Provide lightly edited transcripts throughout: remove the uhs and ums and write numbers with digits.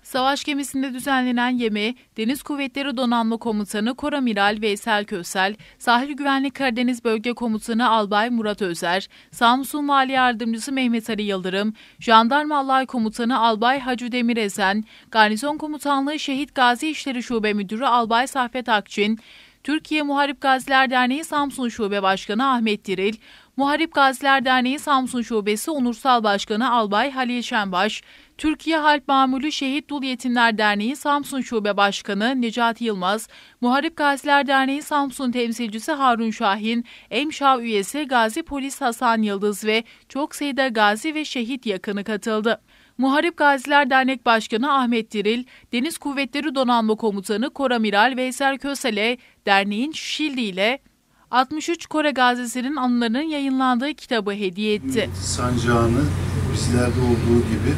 Savaş gemisinde düzenlenen yemeğe Deniz Kuvvetleri Donanma Komutanı Koramiral Veysel Kösel, Sahil Güvenlik Karadeniz Bölge Komutanı Albay Murat Özer, Samsun Vali Yardımcısı Mehmet Ali Yıldırım, Jandarma Alay Komutanı Albay Hacı Demir Ezen, Garnizon Komutanlığı Şehit Gazi İşleri Şube Müdürü Albay Saffet Akçin, Türkiye Muharip Gaziler Derneği Samsun Şube Başkanı Ahmet Diril, Muharip Gaziler Derneği Samsun Şubesi Onursal Başkanı Albay Halil Şenbaş, Türkiye Harp Mamülü Şehit Dul Yetimler Derneği Samsun Şube Başkanı Necati Yılmaz, Muharip Gaziler Derneği Samsun Temsilcisi Harun Şahin, EMŞA üyesi Gazi Polis Hasan Yıldız ve çok sayıda gazi ve şehit yakını katıldı. Muharip Gaziler Dernek Başkanı Ahmet Diril, Deniz Kuvvetleri Donanma Komutanı Koramiral Veysel Kösel'e derneğin şildi ile 63 Kore gazisinin anılarının yayınlandığı kitabı hediye etti. Sancağını bizlerde olduğu gibi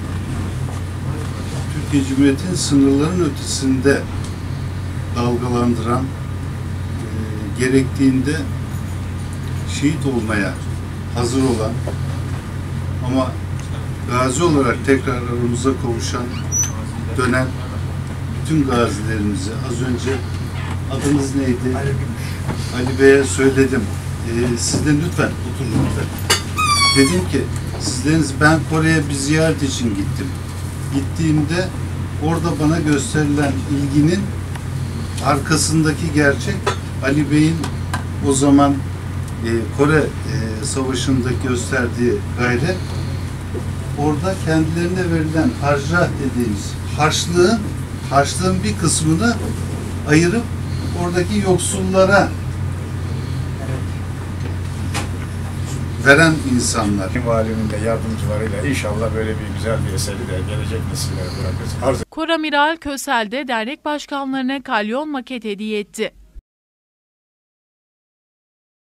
Türkiye Cumhuriyeti'nin sınırların ötesinde dalgalandıran, gerektiğinde şehit olmaya hazır olan ama gazi olarak tekrar aramıza kavuşan, dönen bütün gazilerimizi az önce adınız neydi? Ali Bey'e söyledim. Sizden lütfen oturun lütfen. Dedim ki ben Kore'ye bir ziyaret için gittim. Gittiğimde orada bana gösterilen ilginin arkasındaki gerçek Ali Bey'in o zaman Kore Savaşı'ndaki gösterdiği gayret, orada kendilerine verilen harcah dediğimiz harçlığın bir kısmını ayırıp oradaki yoksullara veren insanlar. Valinin de yardımcılarıyla inşallah böyle bir güzel bir eseri de gelecek nesillere bırakırız. Koramiral Kösel de dernek başkanlarına kalyon maket hediye etti.